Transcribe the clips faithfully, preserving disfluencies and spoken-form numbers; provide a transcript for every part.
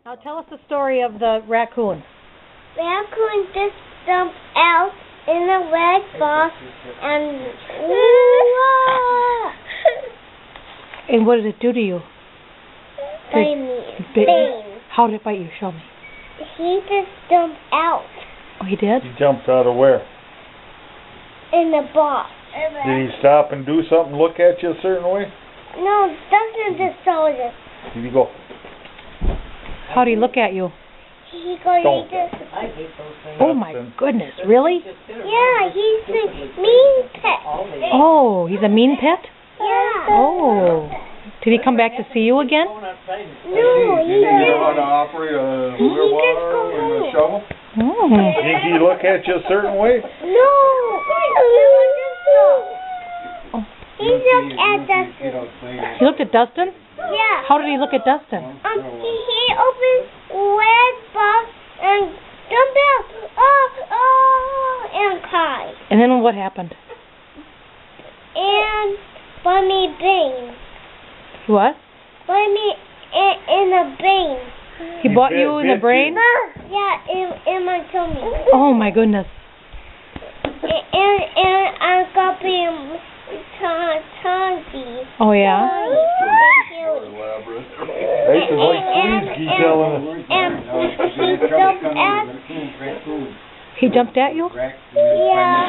Now tell us the story of the raccoon. Raccoon just jumped out in a red box and And what did it do to you? bite me. Bit you? Bang. How did it bite you? Show me. He just jumped out Oh, he did? He jumped out of where? in the box. Did he stop and do something, look at you a certain way? No, Dustin just saw it. Did he go, How did he look at you? He goes, Don't. he just, I hate those things. Oh my goodness, really? yeah, he's a mean pet. Oh, he's a mean pet? Yeah. Oh. Did he come back to see you again? No, he Did he know how to just, operate a He just wheelbarrow go and a home. shovel? Oh. did he look at you a certain way? no. He looked at Dustin. He looked at Dustin? Yeah. How did he look at Dustin? Um, he, he opened red box and jumped out. Oh, oh, and cried. And then what happened? And by me bang. What? By me in, in the brain. He He bought bit- you in bit the brain? Yeah, in, in my tummy. Oh my goodness. And, and, and I got being tongue. Oh yeah? Elaborate. This is like Sweezy telling us. And he jumped at, He jumped at you? yeah.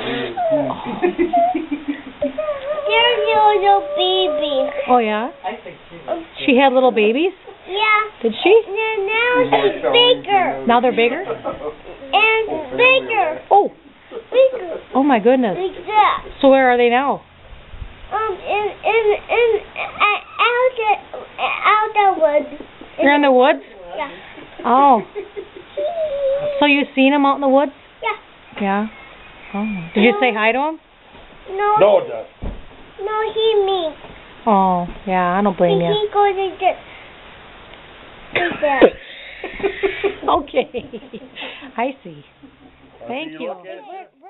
There's your little baby. Oh yeah? I think she's She had little babies? Yeah. Did she? And now she's bigger. Now they're bigger? And bigger. Oh. Bigger. Oh my goodness. Like that. So where are they now? Um, in, in, in, uh, out the, out the woods. They're in the woods? Yeah. Oh. So you seen them out in the woods? Yeah. Yeah. Oh. Did you say hi to them? No. No, Dustin. No, he means. Oh, yeah, I don't blame he, you. he goes like this. Like that. Okay. I see. Thank Did you. look at you?